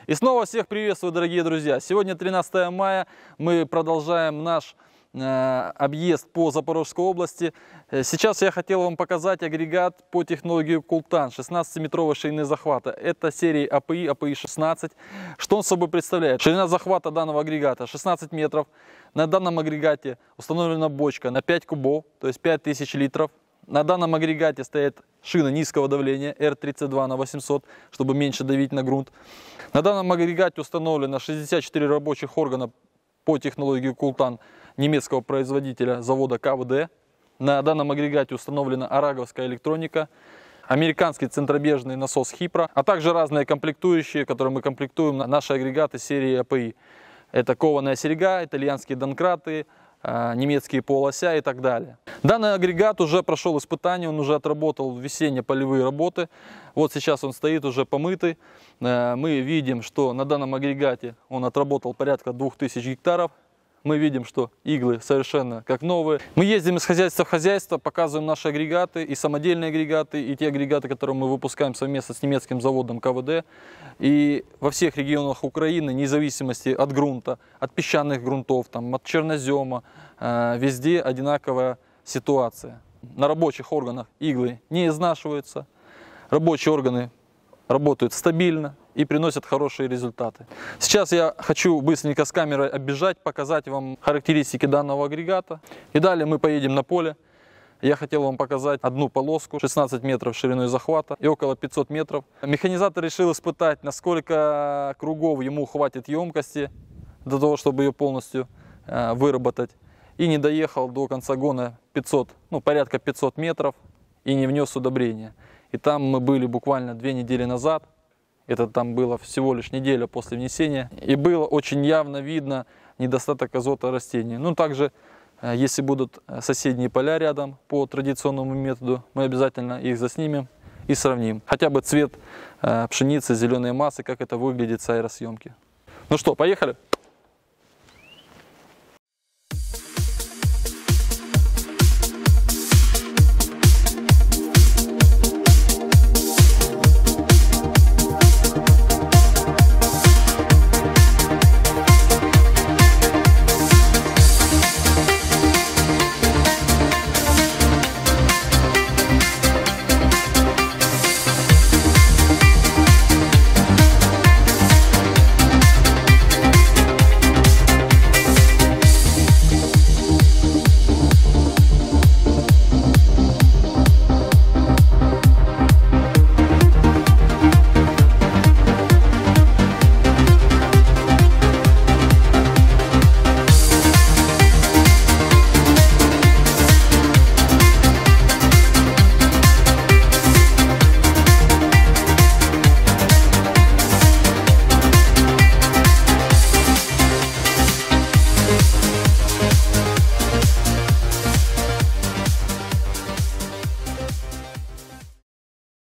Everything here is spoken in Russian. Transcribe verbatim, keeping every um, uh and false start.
И снова всех приветствую, дорогие друзья. Сегодня тринадцатое мая, мы продолжаем наш э, объезд по Запорожской области. Сейчас я хотел вам показать агрегат по технологии Култан шестнадцатиметровой ширины захвата. Это серии АПИ, АПИ шестнадцать. Что он собой представляет? Ширина захвата данного агрегата шестнадцать метров. На данном агрегате установлена бочка на пять кубов, то есть пять тысяч литров. На данном агрегате стоит шина низкого давления эр тридцать два на восемьсот, чтобы меньше давить на грунт. На данном агрегате установлено шестьдесят четыре рабочих органа по технологии Култан немецкого производителя завода ка вэ дэ. На данном агрегате установлена араговская электроника, американский центробежный насос Хипро, а также разные комплектующие, которые мы комплектуем на наши агрегаты серии АПИ. Это кованая серьга, итальянские донкраты, немецкие полося и так далее. Данный агрегат уже прошел испытание, он уже отработал весенне-полевые работы. Вот сейчас он стоит уже помытый. Мы видим, что на данном агрегате он отработал порядка двух тысяч гектаров. Мы видим, что иглы совершенно как новые. Мы ездим из хозяйства в хозяйство, показываем наши агрегаты, и самодельные агрегаты, и те агрегаты, которые мы выпускаем совместно с немецким заводом ка вэ дэ. И во всех регионах Украины, вне зависимости от грунта, от песчаных грунтов, там, от чернозема, везде одинаковая ситуация. На рабочих органах иглы не изнашиваются, рабочие органы работают стабильно и приносят хорошие результаты. Сейчас я хочу быстренько с камерой оббежать, показать вам характеристики данного агрегата. И далее мы поедем на поле. Я хотел вам показать одну полоску, шестнадцать метров шириной захвата и около пятисот метров. Механизатор решил испытать, насколько кругов ему хватит емкости для того, чтобы ее полностью э, выработать. И не доехал до конца гона пятьсот, ну, порядка пятисот метров и не внес удобрения. И там мы были буквально две недели назад. Это там было всего лишь неделя после внесения. И было очень явно видно недостаток азота растений. Ну, также, если будут соседние поля рядом по традиционному методу, мы обязательно их заснимем и сравним. Хотя бы цвет пшеницы, зеленой массы, как это выглядит с аэросъемки. Ну что, поехали?